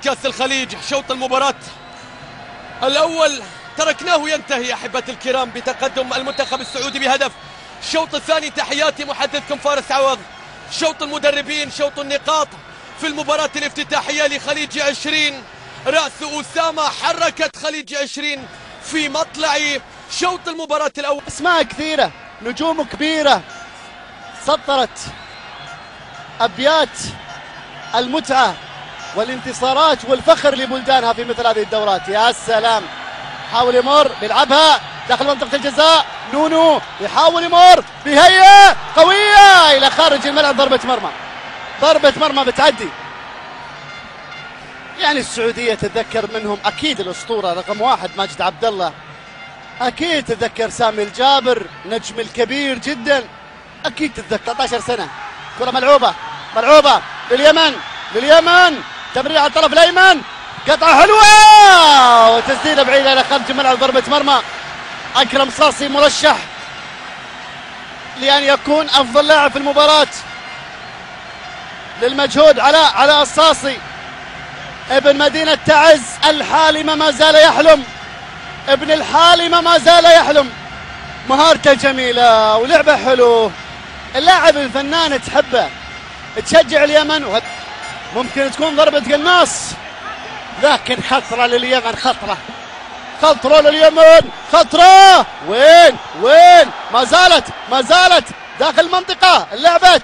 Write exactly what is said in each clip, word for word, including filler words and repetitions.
كأس الخليج. شوط المباراة الأول تركناه ينتهي أحبتي الكرام بتقدم المنتخب السعودي بهدف. الشوط الثاني تحياتي محدثكم فارس عوض. شوط المدربين، شوط النقاط في المباراة الافتتاحية لخليج عشرين. رأس أسامة حركت خليج عشرين في مطلع شوط المباراة الأول. أسماء كثيرة، نجوم كبيرة سطرت أبيات المتعة والانتصارات والفخر لبلدانها في مثل هذه الدورات. يا سلام، يحاول يمر بيلعبها داخل منطقة الجزاء. نونو يحاول يمر بهيئة قوية إلى خارج الملعب. ضربة مرمى، ضربة مرمى بتعدي. يعني السعودية تتذكر منهم أكيد الأسطورة رقم واحد ماجد عبد الله، أكيد تتذكر سامي الجابر نجم الكبير جدا، أكيد تتذكر ثلاث عشرة سنة. كرة ملعوبة ملعوبة لليمن لليمن تمرير على الطرف الأيمن، قطعة حلوة وتسديدة بعيدة إلى خارج الملعب. ضربة مرمى. أكرم صاصي مرشح لأن يكون أفضل لاعب في المباراة للمجهود. علاء علاء الصاصي ابن مدينة تعز الحالمة ما زال يحلم، ابن الحالمة ما زال يحلم. مهارته جميلة ولعبة حلو، اللاعب الفنان تحبه، تشجع اليمن. ممكن تكون ضربة قناص لكن خطرة لليمن، خطرة خطرة لليمن، خطرة. وين وين ما زالت ما زالت داخل المنطقة اللعبة.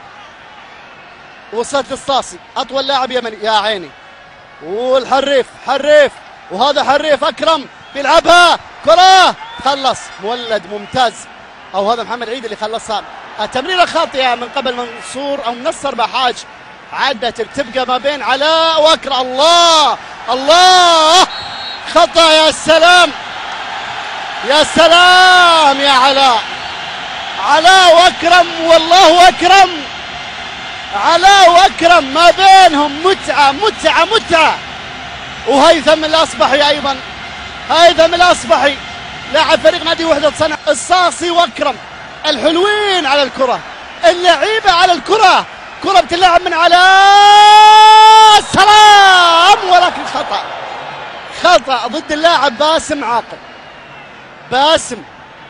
وصلت للصاصي أطول لاعب يمني. يا عيني، والحريف حريف، وهذا حريف أكرم بيلعبها كرة خلص. مولد ممتاز، أو هذا محمد عيد اللي خلصها. التمريرة خاطئة من قبل منصور أو منصر بحاج. عادة تبقى ما بين علاء وأكرم. الله الله، خطأ. يا سلام يا سلام يا علاء، علاء وأكرم والله أكرم. علاء وأكرم ما بينهم متعة متعة متعة. وهيثم الأصبحي أيضا، هيثم الأصبحي لاعب فريق نادي وحدة صنعاء. الصاصي وأكرم الحلوين على الكرة، اللعيبة على الكرة. كرة بتلعب من علاء، سلام، ولكن خطأ خطأ ضد اللاعب باسم عاقل. باسم.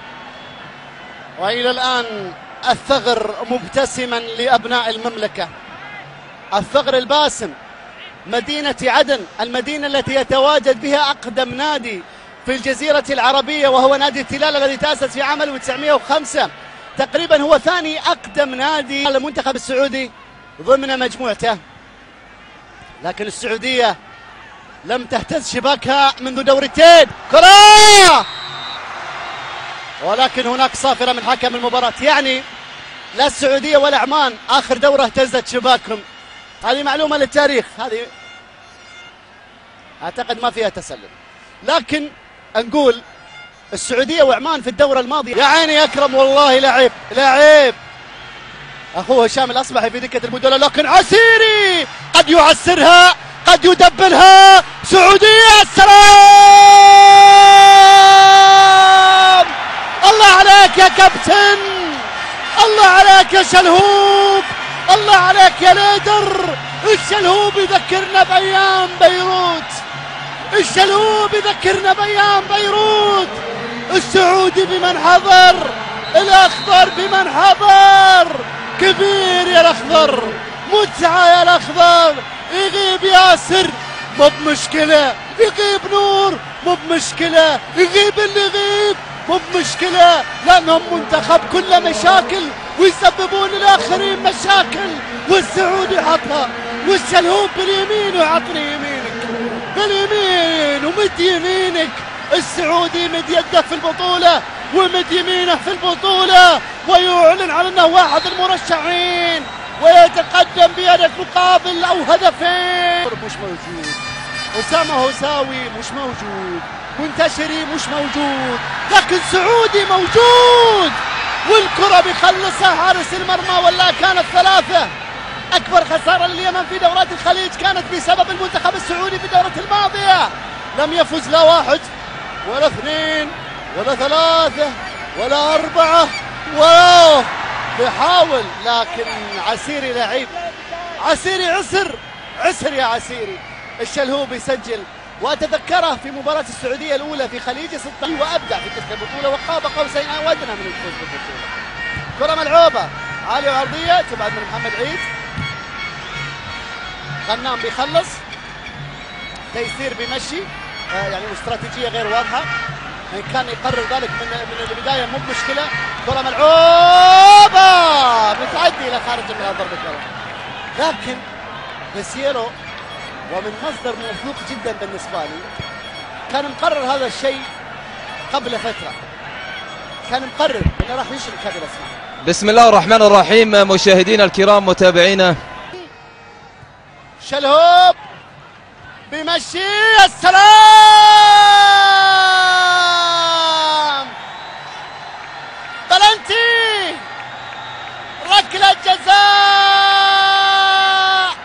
وإلى الآن الثغر مبتسما لأبناء المملكة. الثغر الباسم، مدينة عدن، المدينة التي يتواجد بها أقدم نادي في الجزيرة العربية وهو نادي التلال الذي تأسس في عام ألف وتسعمئة وخمسة. تقريبا هو ثاني أقدم نادي المنتخب السعودي ضمن مجموعته. لكن السعودية لم تهتز شباكها منذ دورتين. كرة، ولكن هناك صافرة من حكم المباراة. يعني لا السعودية ولا عمان آخر دورة اهتزت شباكهم. هذه معلومة للتاريخ، هذه أعتقد ما فيها تسلل. لكن نقول السعودية وعمان في الدورة الماضية. يا عيني يا أكرم، والله لعيب لعيب. أخوه هشام الأصبحي في دكة البدلاء، لكن عسيري قد يعسرها قد يدبلها. سعودية، السلام. الله عليك يا كابتن، الله عليك يا شلهوب، الله عليك يا ليدر. الشلهوب يذكرنا بأيام بيروت، الشلهوب يذكرنا بأيام بيروت. السعودي بمن حضر، الأخضر بمن حضر. كبير يا الأخضر، متعة يا الأخضر. يغيب ياسر مو بمشكلة، يغيب نور مو بمشكلة، يغيب اللي يغيب مو بمشكلة، لأنهم منتخب كله مشاكل ويسببون للآخرين مشاكل. والسعودي حطها، والشلهوب باليمين وعطني يمينك باليمين ومد يمينك. السعودي مد يده في البطولة ومد يمينه في البطولة، ويعلن على أنه واحد المرشحين ويتقدم بهدف مقابل أو هدفين. مش موجود، أسامة هساوي مش موجود، منتشري مش موجود، لكن سعودي موجود. والكرة بيخلصها حارس المرمى، ولا كانت ثلاثة. أكبر خسارة لليمن في دورات الخليج كانت بسبب المنتخب السعودي في الدورة الماضية. لم يفز لا واحد ولا اثنين ولا ثلاثة ولا أربعة. واو، بيحاول لكن عسيري لعيب، عسيري عسر عسر يا عسيري. الشلهوب يسجل، وأتذكره في مباراة السعودية الأولى في خليج ستة عشر وأبدع في تلك البطولة وقاب قوسين أو أدنى من الفوز بالبطولة. كرة ملعوبة عالية وعرضية تبعد من محمد عيد. غنام بيخلص، تيسير بيمشي، آه يعني استراتيجية غير واضحة، إن كان يقرر ذلك من من البداية مو مشكلة. كرة ملعوبة بتعدي إلى خارج الملعب ضربة مرمى، لكن بسيرو ومن مصدر موثوق جدا بالنسبة لي كان مقرر هذا الشيء قبل فترة، كان مقرر انه راح يشرك هذه الاسماء. بسم الله الرحمن الرحيم. مشاهدينا الكرام متابعينا، شلهوب بيمشي، السلام، بلنتي، ركلة جزاء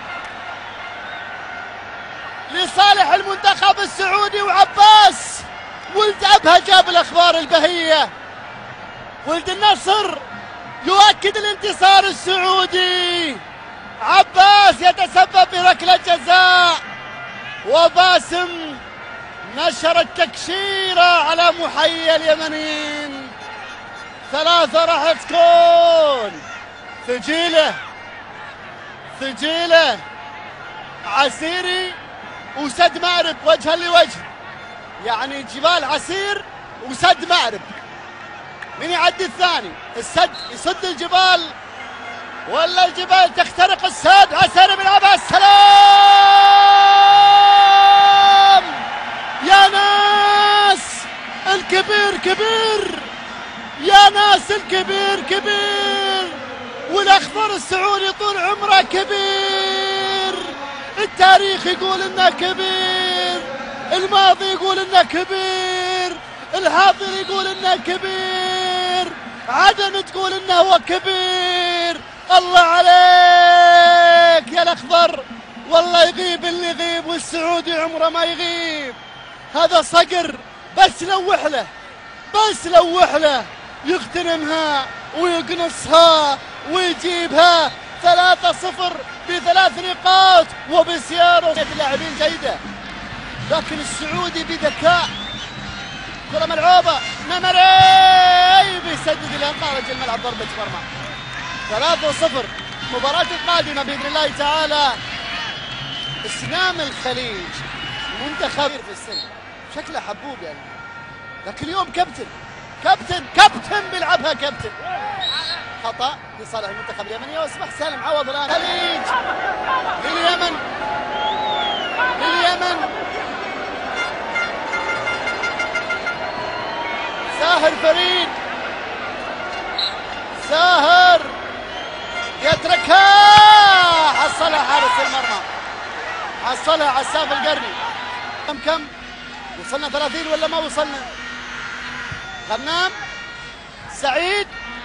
لصالح المنتخب السعودي. وعباس ولد أبها جاب الأخبار البهية، ولد النصر يؤكد الانتصار السعودي. عباس يتسبب بركلة جزاء، وباسم نشر التكشيرة على محيي اليمنيين. ثلاثة راح تكون ثجيلة ثجيلة عسيري وسد مأرب وجها لوجه، يعني جبال عسير وسد مأرب. من يعدي الثاني؟ السد يسد الجبال ولا الجبال تخترق السد؟ عسيري بيلعبها، السلام يا ناس، الكبير كبير يا ناس، الكبير كبير، والاخضر السعودي طول عمره كبير. التاريخ يقول انه كبير، الماضي يقول انه كبير، الحاضر يقول انه كبير، عدن تقول انه هو كبير. الله عليك يا الاخضر، والله يغيب اللي يغيب والسعودي عمره ما يغيب. هذا صقر، بس لوح له بس لوح له يغتنمها ويقنصها ويجيبها. ثلاثة صفر بثلاث نقاط وبسيارة لاعبين جيدة، لكن السعودي بذكاء. كرة ملعوبة، نمري بيسدد الى خارج الملعب ضربة مرمى. ثلاثة صفر. المباراة القادمة بإذن الله تعالى اسنام الخليج، منتخب في السن، شكله حبوب يعني، لكن اليوم كابتن كابتن كابتن بيلعبها كابتن. خطأ لصالح المنتخب اليمني، واصبح سالم عوض الآن. خليج لليمن لليمن ساهر فريد، ساهر يتركها، حصلها حارس المرمى، حصلها عساف القرني. كم كم وصلنا ثلاثين ولا ما وصلنا؟ غنام، سعيد،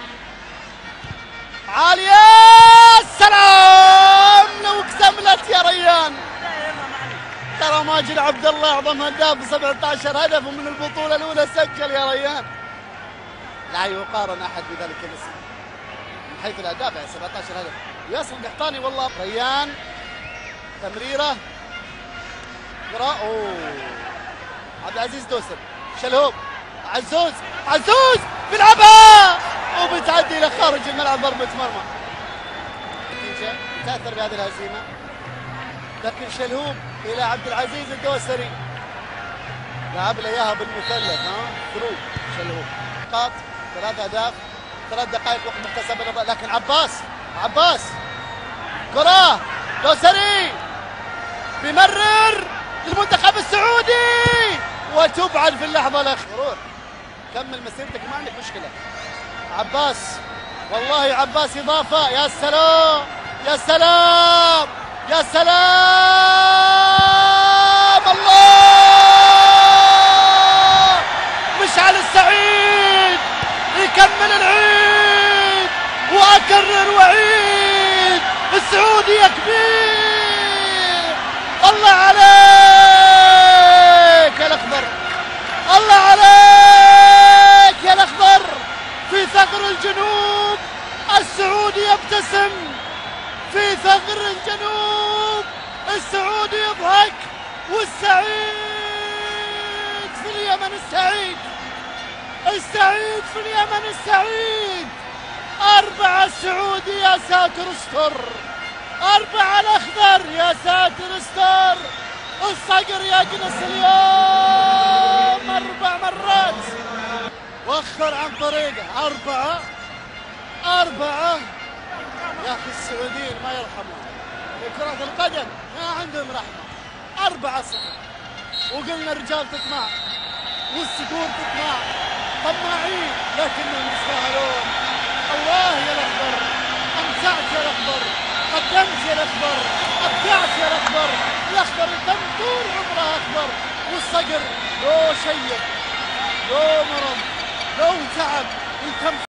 عالية، السلام، لو اكتملت يا ريان. ترى ماجد عبد الله اعظم هداف ب سبعة عشر هدف ومن البطولة الأولى سجل يا ريان. لا يقارن أحد بذلك الاسم من حيث الأهداف، يعني سبعة عشر هدف. ياسر القحطاني والله. ريان، تمريرة، كرة، أوه، عبد العزيز دوسر، شلهوب، عزوز، عزوز بيلعبها وبتعدي إلى خارج الملعب ضربة مرمى. نتيجة تأثر بهذه الهزيمة، لكن شلهوب إلى عبد العزيز الدوسري، لعب له إياها بالمثلث، ها ثرو شلهوب. نقاط، ثلاث أهداف، ثلاث دقائق وقت محتسب، لكن عباس عباس كرة، دوسري بيمرر للمنتخب السعودي وتبعد في اللحظة الأخيرة. كمل مسيرتك ما عندك مشكلة. عباس، والله عباس إضافة، يا سلام يا سلام يا سلام، الله، مشعل السعيد يكمل العيد، وأكرر وعيد، السعودي يا كبير. الله عليك يا الأخضر، الله عليك يا الأخضر، في ثغر الجنوب السعودي يبتسم، في ثغر الجنوب السعودي يضحك. والسعيد في اليمن السعيد، السعيد في اليمن السعيد. أربعة السعودي يا ساتر استر، أربعة الأخضر يا ساتر استر. الصقر يجلس اليوم أربع مرات وأخر عن طريقه. أربعة أربعة يا أخي السعوديين ما يرحمون في كرة القدم، ما عندهم رحمة. أربعة صفر. وقلنا الرجال تطمع والصقور تطمع، طماعين لكنهم يستاهلون. الله يا الأخضر، أمتعت يا الأخضر، قدمت يا الأخضر، أبدعت يا الأخضر. الأخضر يتم طول عمره أخضر، والصقر لو شيب لو مرض لو تعب يتم